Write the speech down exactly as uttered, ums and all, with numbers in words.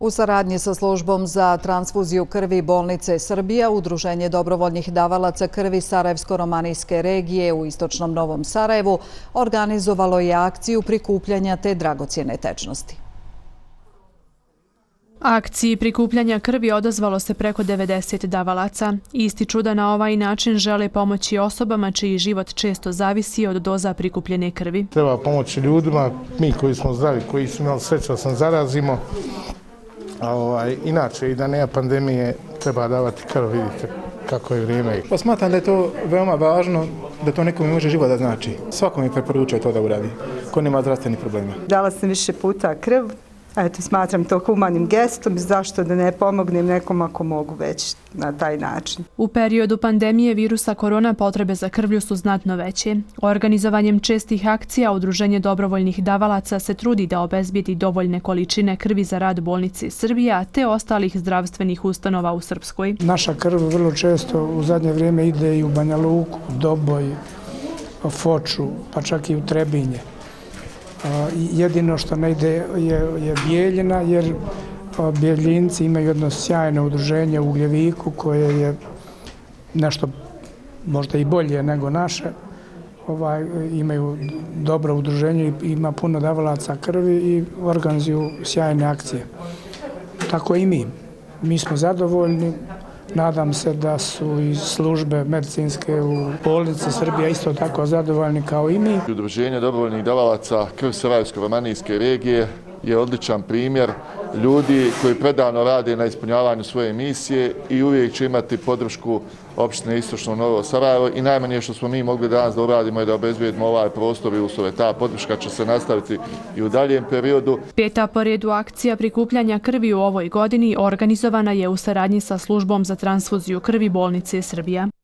U saradnji sa službom za transfuziju krvi bolnice Srbija, Udruženje dobrovoljnih davalaca krvi Sarajevsko-romanijske regije u istočnom Novom Sarajevu organizovalo je akciju prikupljanja te dragocjene tečnosti. Akciji prikupljanja krvi odazvalo se preko devedeset davalaca. Ističu da na ovaj način žele pomoći osobama čiji život često zavisi od doza prikupljene krvi. Treba pomoći ljudima, mi koji smo zdravi, koji su imali sreće da se zarazimo. Ovaj, inače, i da nema pandemije, treba davati krv, vidite kako je vrijeme. Pa smatram da je to veoma važno, da to nekome može život da znači. Svako mi preporučuje to da uradi, ko nema zdravstvenih problema. Dala sam više puta krv, eto, smatram to humanim gestom, zašto da ne pomognem nekom ako mogu već na taj način. U periodu pandemije virusa korona potrebe za krvlju su znatno veće. Organizovanjem čestih akcija Udruženje dobrovoljnih davalaca se trudi da obezbijedi dovoljne količine krvi za rad bolnice Srbija te ostalih zdravstvenih ustanova u Srpskoj. Naša krv vrlo često u zadnje vrijeme ide i u Banja Luku, Doboj, Foču, pa čak i u Trebinje. Jedino što ne ide je, je Bijeljina, jer Bijeljinci imaju jedno sjajno udruženje u Ugljeviku koje je nešto možda i bolje nego naše. Ovaj, imaju dobro udruženje i ima puno davalaca krvi i organizuju sjajne akcije. Tako i mi. Mi smo zadovoljni. Nadam se da su i službe medicinske u bolnici Srbija isto tako zadovoljni kao i mi. Udruženje dobrovoljnih davalaca krvi Sarajevsko-romanijske regije je odličan primjer ljudi koji predano rade na ispunjavanju svoje misije i uvijek će imati podršku opštine Istočno Novo Sarajevo i najmanje što smo mi mogli danas da uradimo je da obezbijedimo ovaj prostor i uslove. Ta podrška će se nastaviti i u daljem periodu. Peta po redu akcija prikupljanja krvi u ovoj godini organizovana je u saradnji sa službom za transfuziju krvi bolnice Srbija.